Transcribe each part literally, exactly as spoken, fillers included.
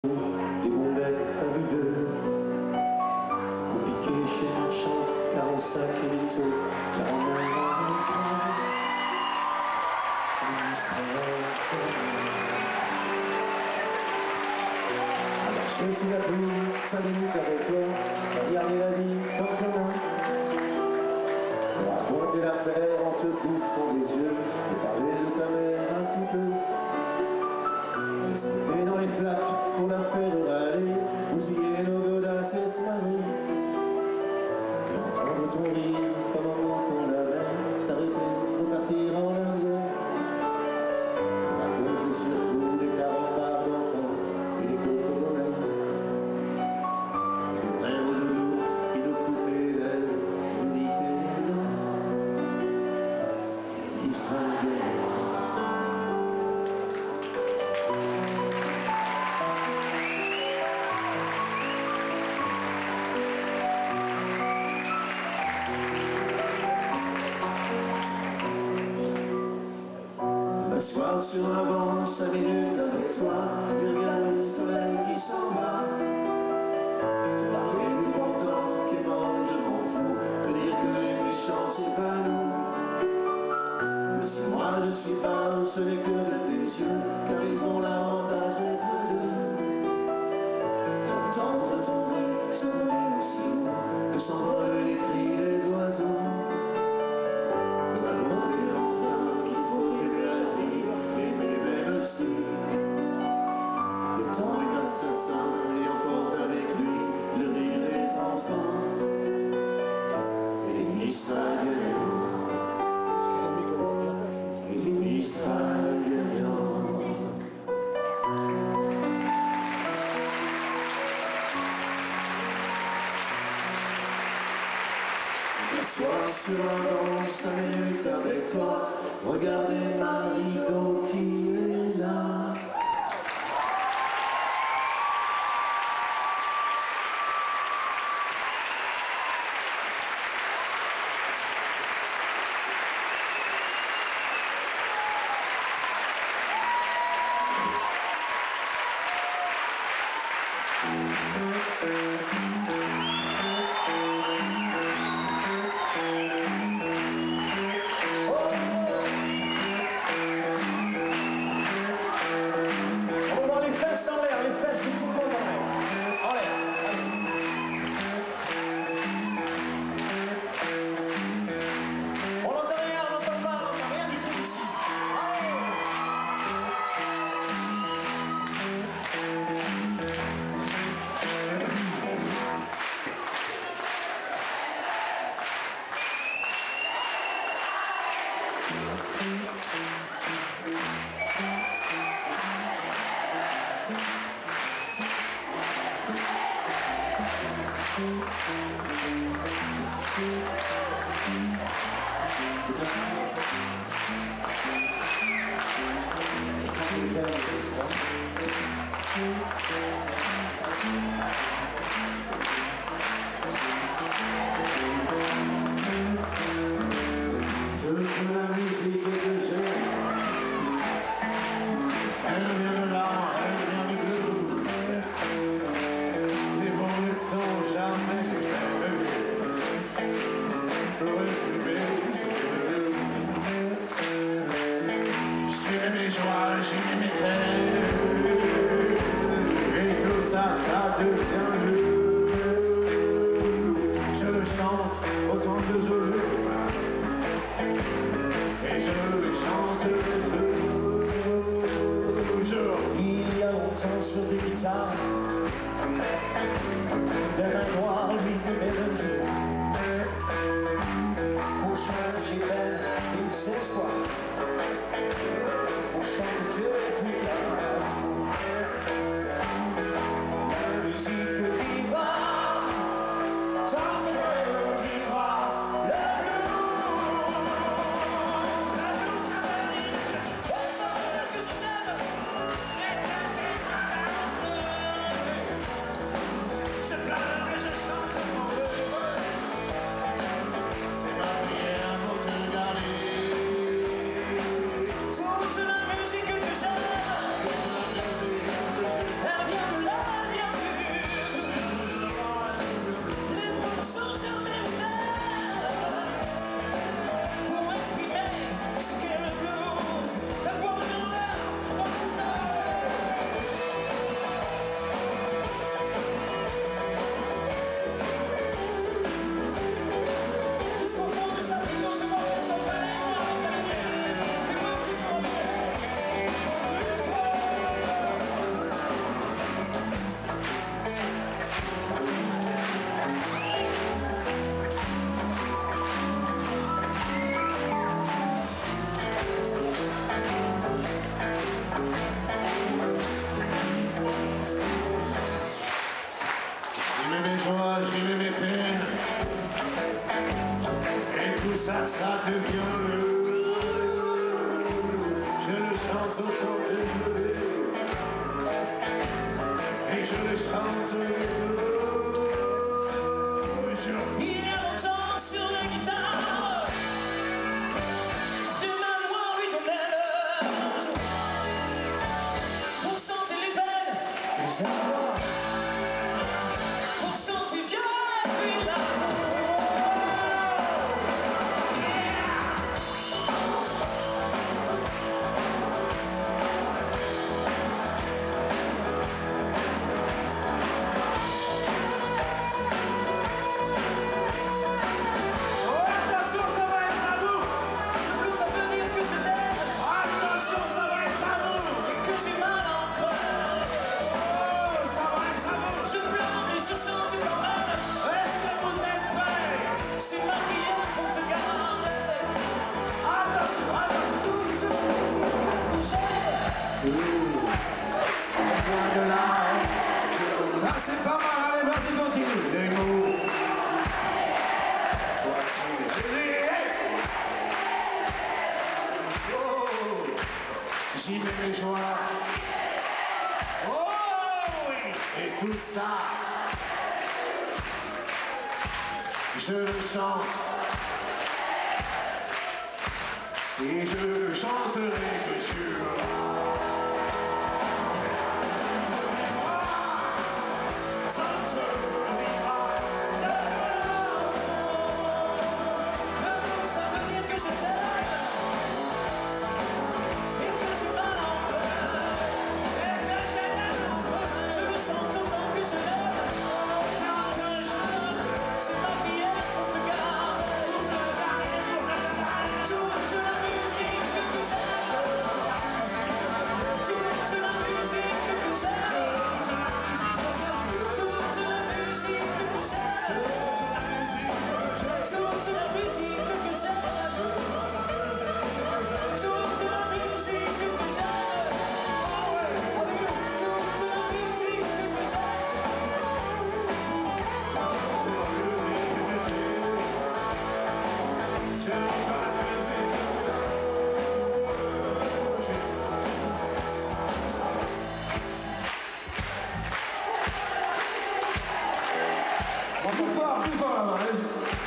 Les bons becs fabuleux compliqués chez marchand, quarante-cinq et mytho, quarante-neuf à marcher sous la pluie, cinq minutes avec toi, regarder la vie tant qu'il y en a. Te raconter la terre en te bouffant les yeux, et parler de ta mère un petit peu. Et sauter dans les flaques pour la faire râler, bousiller nos godasses et se marrer. Et entendre ton rire comme on entend la mer, s'arrêter, repartir en arrière. Et raconter surtout des carambars d'antan et des cocobonnes. Et des vrais doudous qui nous coupaient l'air et nous niquaient les dents. Et l'Israël gagnait. M'asseoir sur un banc, cinq minutes avec toi, et regarder le soleil qui s'en va. Te parler du bon temps qui est mort, je m'en fous. Te dire que les méchants c'est pas nous. Que si moi je suis pas, ce n'est que de tes yeux, car ils ont l'avantage d'être deux. Et entendre ton bruit s'envoler aussi haut que s'envolent les cris des oiseaux. Le temps est assassin et emporte avec lui le rire des enfants et les Mistral gagnants, et les Mistral gagnants. M'asseoir sur un banc, cinq minutes avec toi, regarder Marigot qui est là. La musique que j'aime, elle vient de là, elle vient du blues. Les mots ne sont jamais élevés. Pour exprimer ce que j'ai mes joies, j'ai mes peines, et tout ça, ça devient le. Je le chante autant que je veux. Et je le chante toujours. Il y a longtemps sur des guitares, des mains noires, lui de mélodies, pour chanter les peines et les espoirs, pour chanter Dieu et puis là. La musique vivra tant que vivra le blues. Je pleure et je chante. et je les chanterai toujours. Il y a longtemps sur la guitare de ma voix lui donnait le jour pour chanter les peines, les espoirs, pour chanter Dieu et puis l'amour. Ça c'est pas mal, allez vas-y continue. Les mots. Oh, j'y mets mes joies. Oh oui. Et tout ça, je le chante. Et je le chanterai toujours. Plus fort, plus fort, allez-y.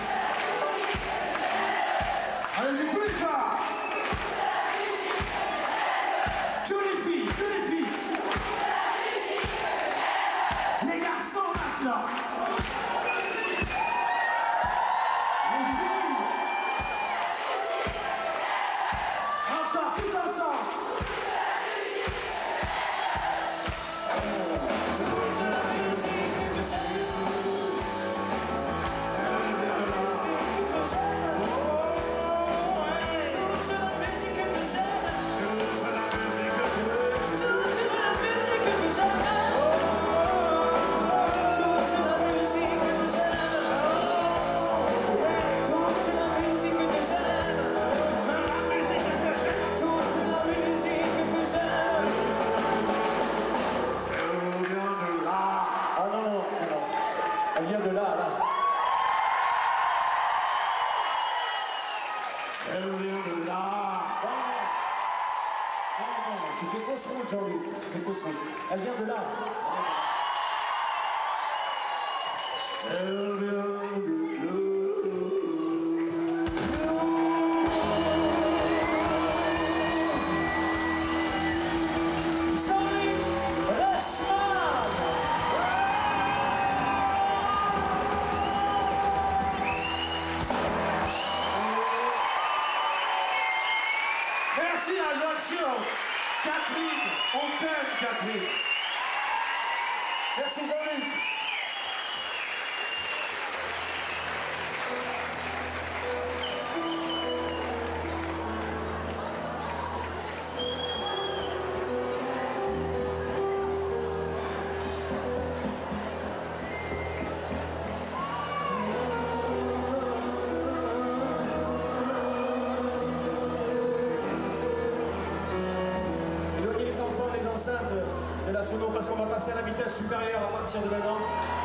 Allez-y, plus fort. Tous les filles, tous les filles. Les garçons maintenant. Les filles. Encore, tous ensemble. Elle vient de là, là. Elle vient de là. Non, non, non, tu fais fausse route, Jean-Luc. Tu fais fausse route. Elle vient de là. Elle vient de là. Merci Ajaccio. Catherine, on t'aime Catherine. Merci Jean-Luc. De la sono parce qu'on va passer à la vitesse supérieure à partir de maintenant.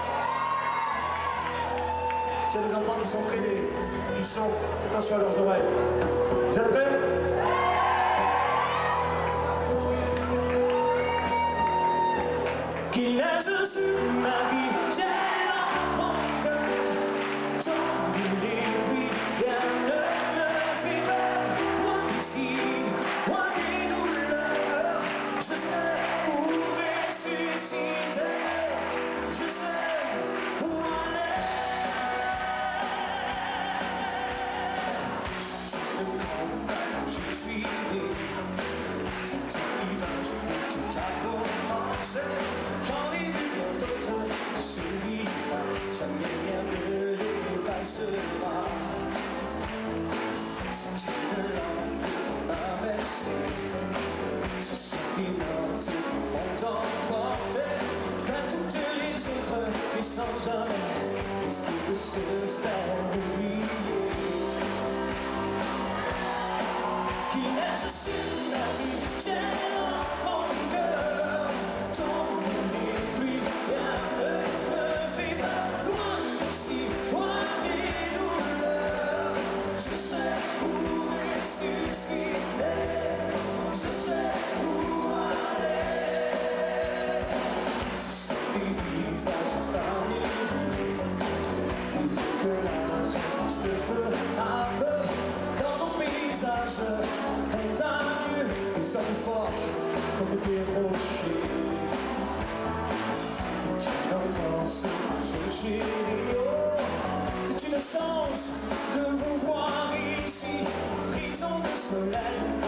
Il y a des enfants qui sont près des, du son. Attention à leurs oreilles. Vous êtes prêts? Qu'il neige sur ma vie, j'ai dans mon cœur tant de bruit, rien ne me fait peur. Loin d'ici, loin des douleurs, je sais où ressusciter, je sais où aller. Je suis né, c'est un vivage où tout a commencé. J'en ai vu bien d'autres, celui-là, jamais rien ne l'effacera. C'est une langue qu'on a versée, ce sont des notes qui m'ont emporté vers toutes les autres, mais sans jamais qu'est-ce qui peut se faire oublier. Qui laisse sur la vie, j'ai dans mon cœur ton mépris, rien ne me fait peur. Loin d'ici, loin des douleurs, je sais où ressusciter, je sais où aller. Ce sont des visages familiers, des vies que la jeunesse peut avoir. Dans nos paysages, ils sont forts comme des rochers. C'est une enfance que j'ai, oh, c'est une chance de vous voir ici, prison de soleil.